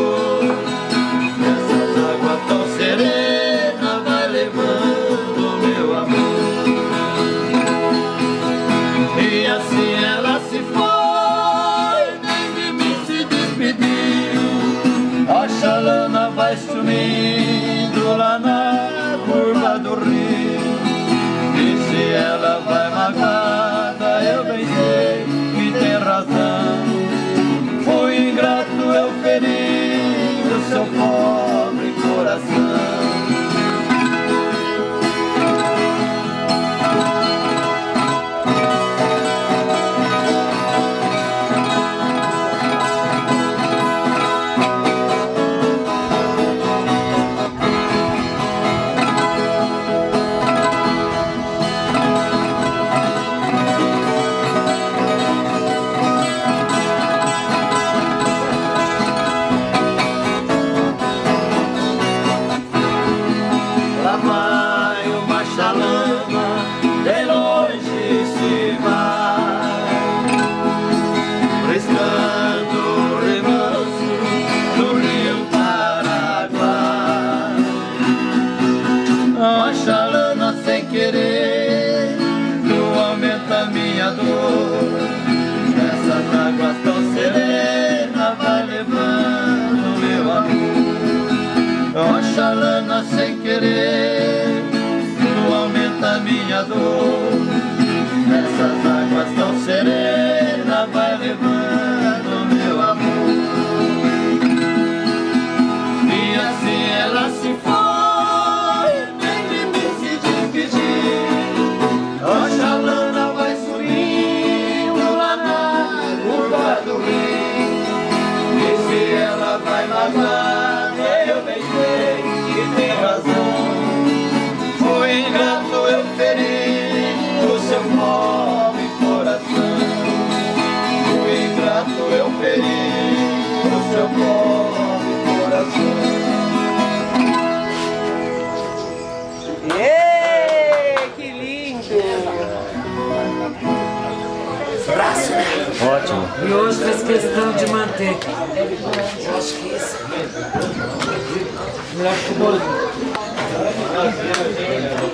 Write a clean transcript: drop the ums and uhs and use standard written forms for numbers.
dor. Essas águas tão serenas vai levando meu amor. E assim ela se foi, nem de mim se despediu. Oxalana vai sumindo lá na curva do rio. E se ela vai magoada, eu bem sei que tem razão. Fui ingrato, eu feri o seu pobre coração. De longe se vai, prestando remanso no rio Paraguai. Oxalana sem querer, tu aumenta minha dor. Essas águas tão serenas vai levando meu amor. Oxalana sem querer, tu aumenta minha dor. Essas águas tão serenas vai levando meu amor. E assim ela se foi, nem de mim se despedir. Oxalana vai subindo lá na curva do rio. E se ela vai magoada, eu bem sei que tem razão. Fui ingrato, eu feri o seu pobre coração. Fui ingrato, eu feri o seu pobre coração. Que lindo! Braço! Ótimo. E hoje fez questão de manter. Eu acho que isso. Melhor que o bolo.